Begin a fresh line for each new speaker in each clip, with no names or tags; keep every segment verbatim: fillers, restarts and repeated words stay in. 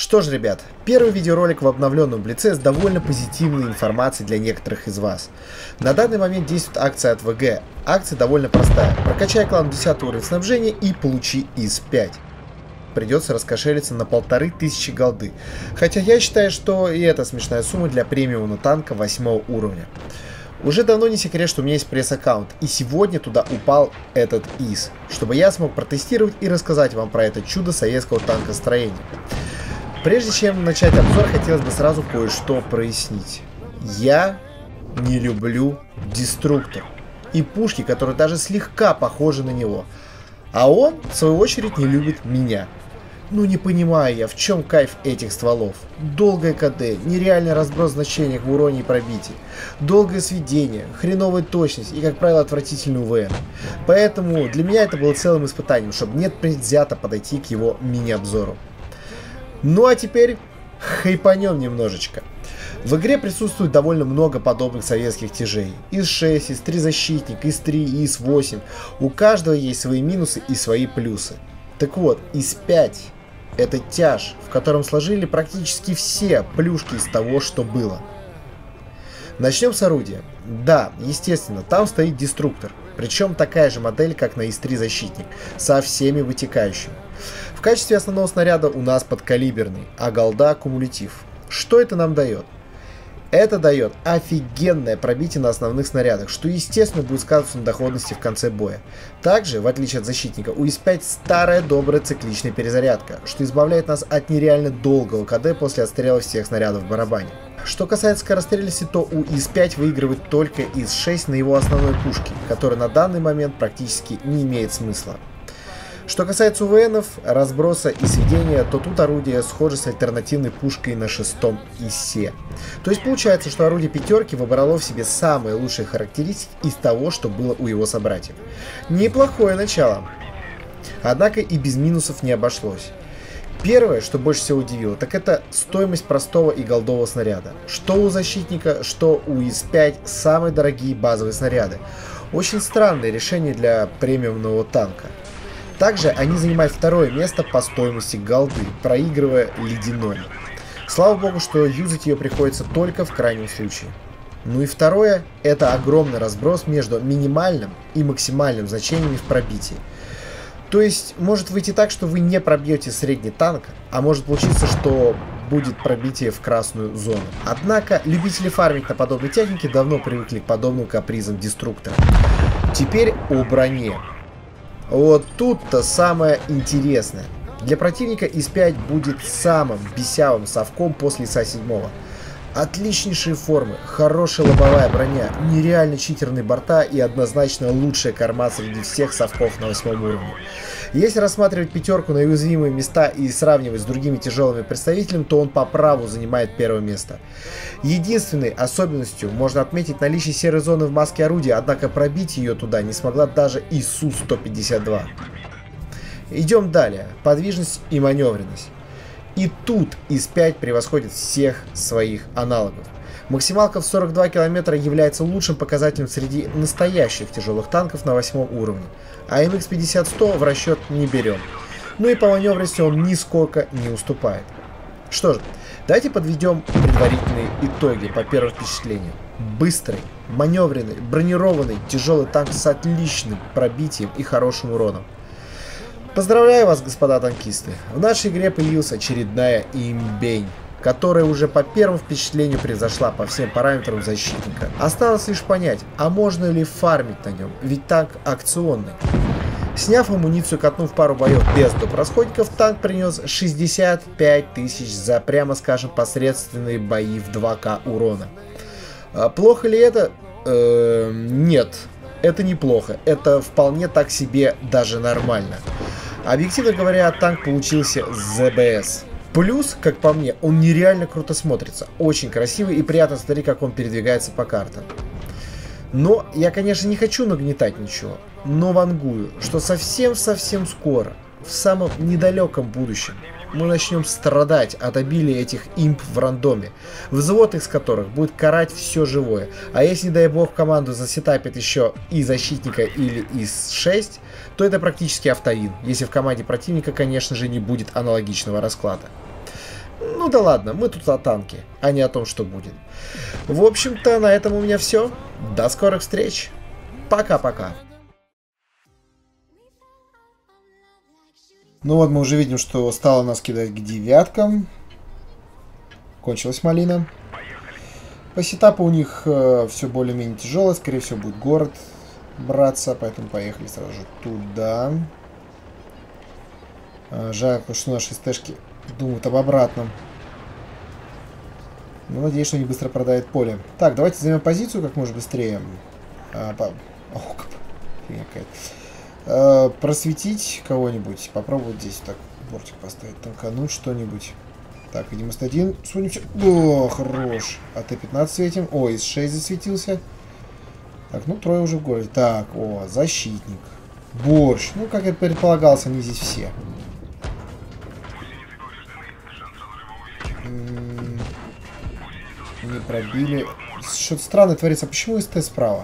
Что ж, ребят, первый видеоролик в обновленном Блице с довольно позитивной информацией для некоторых из вас. На данный момент действует акция от вэ гэ. Акция довольно простая. Прокачай клан десятый уровень снабжения и получи из пять. Придется раскошелиться на полторы тысячи голды. Хотя я считаю, что и это смешная сумма для премиума танка восьмого уровня. Уже давно не секрет, что у меня есть пресс-аккаунт, и сегодня туда упал этот из, чтобы я смог протестировать и рассказать вам про это чудо советского танкостроения. Прежде чем начать обзор, хотелось бы сразу кое-что прояснить. Я не люблю деструктор и пушки, которые даже слегка похожи на него. А он, в свою очередь, не любит меня. Ну не понимаю я, в чем кайф этих стволов. Долгое ка дэ, нереальный разброс значений в уроне и пробитии, долгое сведение, хреновая точность и, как правило, отвратительный у вэ эн. Поэтому для меня это было целым испытанием, чтобы нет предвзято подойти к его мини-обзору. Ну а теперь хайпанем немножечко. В игре присутствует довольно много подобных советских тяжей. ИС шесть, ИС три защитник, ИС три, ИС восемь. У каждого есть свои минусы и свои плюсы. Так вот, ИС пять это тяж, в котором сложили практически все плюшки из того, что было. Начнем с орудия. Да, естественно, там стоит деструктор. Причем такая же модель, как на ИС три защитник, со всеми вытекающими. В качестве основного снаряда у нас подкалиберный, а голда кумулятив. Что это нам дает? Это дает офигенное пробитие на основных снарядах, что естественно будет сказываться на доходности в конце боя. Также, в отличие от защитника, у ИС пять старая добрая цикличная перезарядка, что избавляет нас от нереально долгого ка дэ после отстрела всех снарядов в барабане. Что касается скорострельности, то у ИС пять выигрывает только ИС шесть на его основной пушке, которая на данный момент практически не имеет смысла. Что касается у вэ энов, разброса и сведения, то тут орудие схоже с альтернативной пушкой на шестом ИСе. То есть получается, что орудие пятерки выбрало в себе самые лучшие характеристики из того, что было у его собратьев. Неплохое начало. Однако и без минусов не обошлось. Первое, что больше всего удивило, так это стоимость простого и голдового снаряда. Что у защитника, что у ИС пять самые дорогие базовые снаряды. Очень странное решение для премиумного танка. Также они занимают второе место по стоимости голды, проигрывая ледяной. Слава богу, что юзать ее приходится только в крайнем случае. Ну и второе, это огромный разброс между минимальным и максимальным значениями в пробитии. То есть может выйти так, что вы не пробьете средний танк, а может получиться, что будет пробитие в красную зону. Однако любители фармить на подобной технике давно привыкли к подобным капризам деструктора. Теперь о броне. Вот тут-то самое интересное. Для противника ИС пять будет самым бесявым совком после ИСа семь. Отличнейшие формы, хорошая лобовая броня, нереально читерные борта и однозначно лучшая корма среди всех совков на восьмом уровне. Если рассматривать пятерку на уязвимые места и сравнивать с другими тяжелыми представителями, то он по праву занимает первое место. Единственной особенностью можно отметить наличие серой зоны в маске орудия, однако пробить ее туда не смогла даже ИСу сто пятьдесят два. Идем далее. Подвижность и маневренность. И тут ИС пять превосходит всех своих аналогов. Максималка в сорок два километра является лучшим показателем среди настоящих тяжелых танков на восьмом уровне, а эм икс пятьдесят сто в расчет не берем. Ну и по маневренности он нисколько не уступает. Что же, давайте подведем предварительные итоги по первому впечатлению. Быстрый, маневренный, бронированный, тяжелый танк с отличным пробитием и хорошим уроном. Поздравляю вас, господа танкисты! В нашей игре появилась очередная имбень, которая уже по первому впечатлению превзошла по всем параметрам защитника. Осталось лишь понять, а можно ли фармить на нем, ведь танк акционный. Сняв амуницию, катнув пару боев без доп. Расходников, танк принес шестьдесят пять тысяч за, прямо скажем, посредственные бои в два ка урона. А плохо ли это? Э-э- нет, это неплохо, это вполне так себе даже нормально. Объективно говоря, танк получился зэ бэ эс. Плюс, как по мне, он нереально круто смотрится. Очень красивый и приятно смотреть, как он передвигается по картам. Но я, конечно, не хочу нагнетать ничего. Но вангую, что совсем-совсем скоро, в самом недалеком будущем, мы начнем страдать от обилия этих имп в рандоме, взвод из которых будет карать все живое. А если, не дай бог, команду засетапит еще и защитника или ИС шесть, то это практически автовин, если в команде противника, конечно же, не будет аналогичного расклада. Ну да ладно, мы тут о танке, а не о том, что будет. В общем-то, на этом у меня все. До скорых встреч. Пока-пока. Ну вот мы уже видим, что стало нас кидать к девяткам. Кончилась малина. По сетапу у них э, все более-менее тяжелое. Скорее всего, будет город браться. Поэтому поехали сразу же туда. Э, жаль, что наши стэшки думают об обратном. Но надеюсь, что они быстро продают поле. Так, давайте займем позицию как можно быстрее. А, по... О, как... а, просветить кого-нибудь. Попробовать здесь так бортик поставить. Танкануть что-нибудь. Так, девяносто один. Сунимся. О, хорош. А Т пятнадцать светим. О, из шесть засветился. Так, ну трое уже в городе. Так, о, защитник. Борщ. Ну, как я предполагался, они здесь все. М-м- не пробили. Что-то странное творится. Почему СТ справа?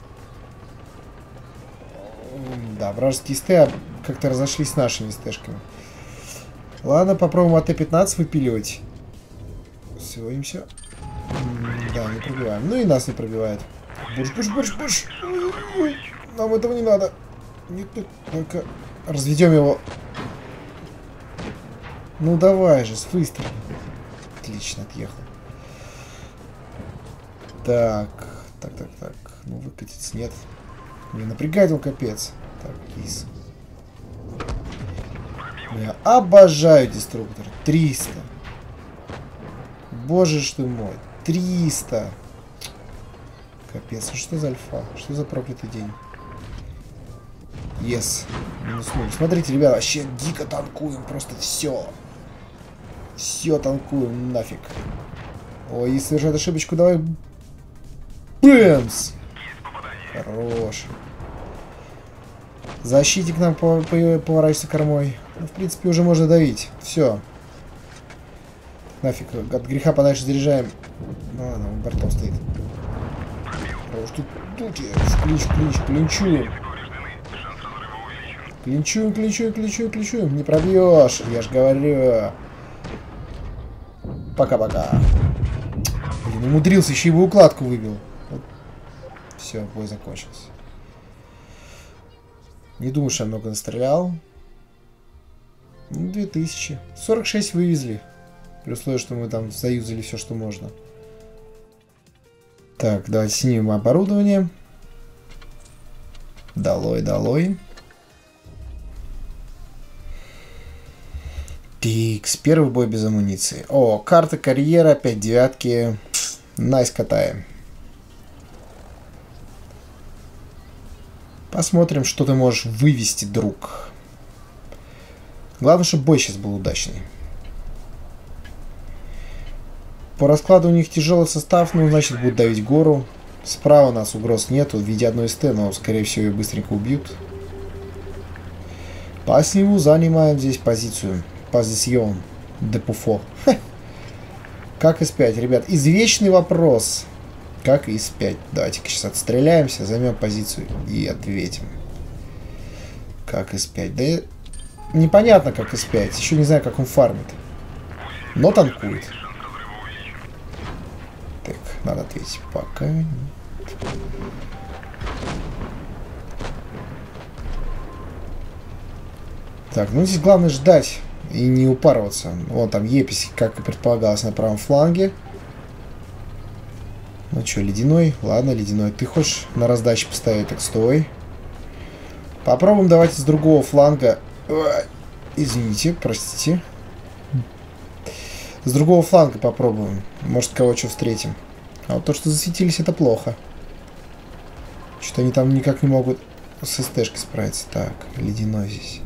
Да, вражеские СТ как-то разошлись с нашими СТшками. Ладно, попробуем А Т пятнадцать выпиливать. Сводимся. Да, не пробиваем. Ну и нас не пробивает. Буш, буш, буш, буш. Ой, нам этого не надо. Нет, нет, только разведем его. Ну давай же, с выстрелом. Отлично, отъехал. Так, так, так, так. Ну выкатиться нет. Не напрягает он капец. Так, из. Я обожаю деструктор. триста. Боже ж ты мой. триста. Капец, а что за альфа? Что за проклятый день? Yes. Минус ноль. Смотрите, ребята, вообще дико танкуем. Просто все. Все танкуем нафиг. Ой, и совершает ошибочку. Давай. Бэмс. Хорош. Защитник нам поворачивается кормой. Ну, в принципе, уже можно давить. Все. Нафиг. От греха подальше заряжаем. Ну ладно, он бортом стоит. Хорош. Тут, тут я в клинч, клинч, клинчуем. Клинчуем, клинчуем, клинчуем, клинчуем. Не пробьешь, я ж говорю. Пока-пока. Блин, умудрился, еще его укладку выбил. Вот. Все, бой закончился. Не думаю, что я много настрелял. Ну, две тысячи. сорок шесть вывезли. При условии, что мы там заюзали все, что можно. Так, давайте снимем оборудование. Долой, долой. Тикс, первый бой без амуниции. О, карта карьера, опять девятки. Найс, катаем. Посмотрим, что ты можешь вывести, друг. Главное, чтобы бой сейчас был удачный. По раскладу у них тяжелый состав, ну, значит, будут давить гору. Справа у нас угроз нету в виде одной СТ, но, скорее всего, ее быстренько убьют. По снегу занимаем здесь позицию. Позицион. Депуфо. Как эс пять, ребят? Извечный вопрос. Как эс пять? Давайте-ка сейчас отстреляемся, займем позицию и ответим. Как эс пять? Да непонятно, как эс пять. Еще не знаю, как он фармит. Но танкует. Так, надо ответить. Пока нет. Так, ну здесь главное ждать и не упарываться. Вон там Епись, как и предполагалось, на правом фланге. Ну что, ледяной? Ладно, ледяной. Ты хочешь на раздаче поставить? Так стой. Попробуем давайте с другого фланга. Извините, простите. С другого фланга попробуем. Может, кого что встретим. А вот то, что засветились, это плохо. Что-то они там никак не могут с СТшкой справиться. Так, ледяной здесь.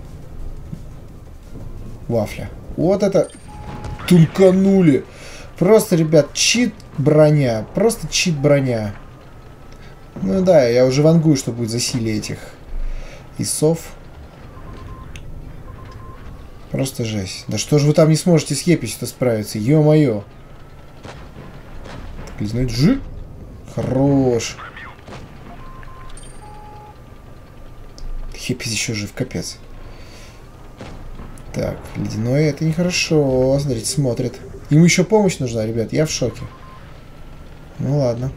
Вафля. Вот это тунканули. Просто, ребят, чит броня. Просто чит броня. Ну да, я уже вангую, что будет засилие этих ИСов. Просто жесть. Да что же вы там не сможете с Еписью-то справиться? Ё-моё. Так, ледяной джи. Хорош. Епись еще жив, капец. Так, ледяной, это нехорошо. Смотрите, смотрит. Ему еще помощь нужна, ребят, я в шоке. Ну ладно.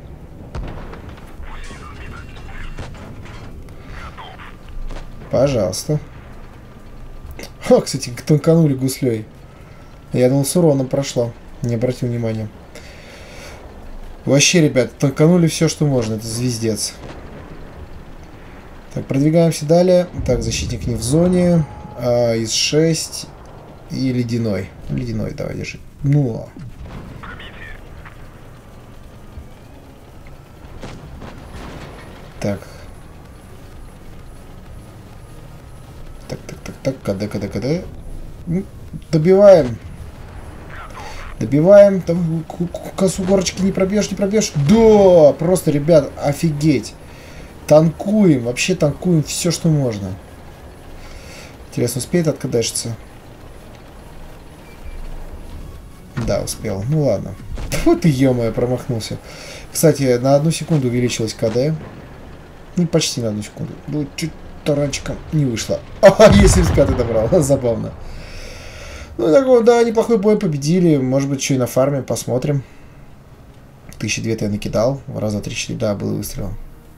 Пожалуйста. О, кстати, танканули гуслей. Я думал, с уроном прошло. Не обратил внимания. Вообще, ребят, танканули все, что можно. Это звездец. Так, продвигаемся далее. Так, защитник не в зоне. А, из шесть. И ледяной. Ледяной, давай, держи. Ну. Так. Так, так, так, так. КД, КД, КД. Добиваем. Добиваем. Там косу горочки не пробьешь, не пробьешь. Да! Просто, ребят, офигеть. Танкуем. Вообще танкуем все, что можно. Интересно, успеет откадешиться? Да, успел. Ну ладно. Вот и ё-моё, промахнулся. Кстати, на одну секунду увеличилась КД. Ну, почти на одну секунду. Было чуть таранчиком не вышло. А, я семьдесят пятый добрал. Забавно. Ну, такой, да, неплохой бой, победили. Может быть, еще и на фарме посмотрим. Тысячи две-то я накидал. Раза три-четыре, да, был выстрел.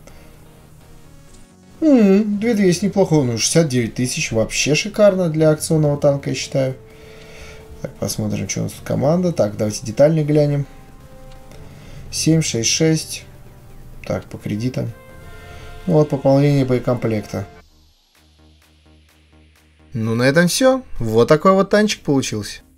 две двести неплохо. Ну, шестьдесят девять тысяч. Вообще шикарно для акционного танка, я считаю. Так, посмотрим, что у нас тут команда. Так, давайте детально глянем. семь шесть шесть. Так, по кредитам. Ну, вот пополнение боекомплекта. Ну, на этом все. Вот такой вот танчик получился.